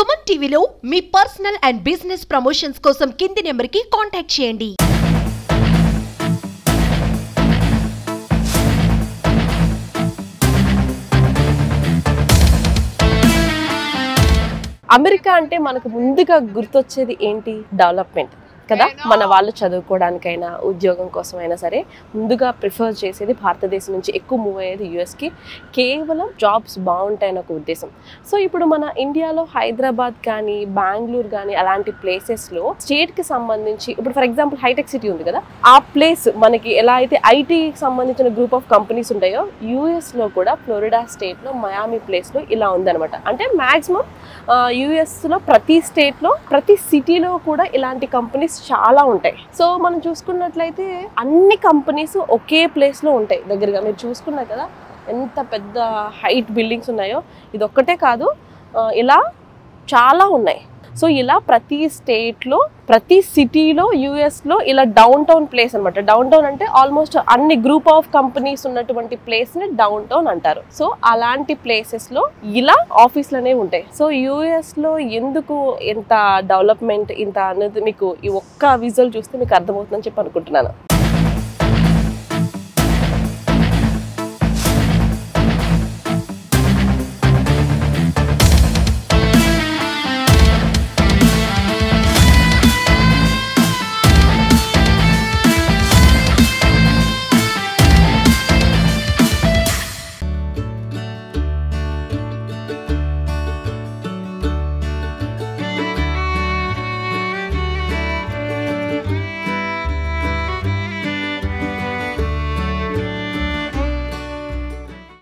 సుమన్ టీవీలో మీ personal and business promotions కోసం కింది నెంబర్కి కాంటాక్ట్ చేయండి. అమెరికా అంటే మనకు ముందుగా గుర్తొచ్చేది ఏంటి? డెవలప్మెంట్ కదా. మన వాళ్ళు చదువుకోవడానికైనా ఉద్యోగం కోసమైనా సరే ముందుగా ప్రిఫర్ చేసేది భారతదేశం నుంచి ఎక్కువ మూవ్ అయ్యేది యూఎస్కి. కేవలం జాబ్స్ బాగుంటాయని ఒక ఉద్దేశం. సో ఇప్పుడు మన ఇండియాలో హైదరాబాద్ కానీ బెంగళూరు కానీ అలాంటి ప్లేసెస్లో స్టేట్కి సంబంధించి ఇప్పుడు ఫర్ ఎగ్జాంపుల్ హైటెక్ సిటీ ఉంది కదా, ఆ ప్లేస్ మనకి ఎలా అయితే ఐటీకి సంబంధించిన గ్రూప్ ఆఫ్ కంపెనీస్ ఉంటాయో యూఎస్లో కూడా ఫ్లోరిడా స్టేట్లో మయామి ప్లేస్లో ఇలా ఉందన్నమాట. అంటే మ్యాక్సిమం యూఎస్లో ప్రతి స్టేట్లో ప్రతి సిటీలో కూడా ఇలాంటి కంపెనీస్ చాలా ఉంటాయి. సో మనం చూసుకున్నట్లయితే అన్ని కంపెనీస్ ఒకే ప్లేస్లో ఉంటాయి దగ్గరగా. మీరు చూసుకున్నారు కదా ఎంత పెద్ద హైట్ బిల్డింగ్స్ ఉన్నాయో. ఇది ఒక్కటే కాదు, ఇలా చాలా ఉన్నాయి. సో ఇలా ప్రతి స్టేట్లో ప్రతి సిటీలో యూఎస్లో ఇలా డౌన్ టౌన్ ప్లేస్ అనమాట. డౌన్ టౌన్ అంటే ఆల్మోస్ట్ అన్ని గ్రూప్ ఆఫ్ కంపెనీస్ ఉన్నటువంటి ప్లేస్ని డౌన్ టౌన్ అంటారు. సో అలాంటి ప్లేసెస్లో ఇలా ఆఫీసులు అనేవి ఉంటాయి. సో యూఎస్లో ఎందుకు ఎంత డెవలప్మెంట్ ఇంత అనేది మీకు ఈ ఒక్క విజువల్ చూస్తే మీకు అర్థమవుతుందని చెప్పి అనుకుంటున్నాను.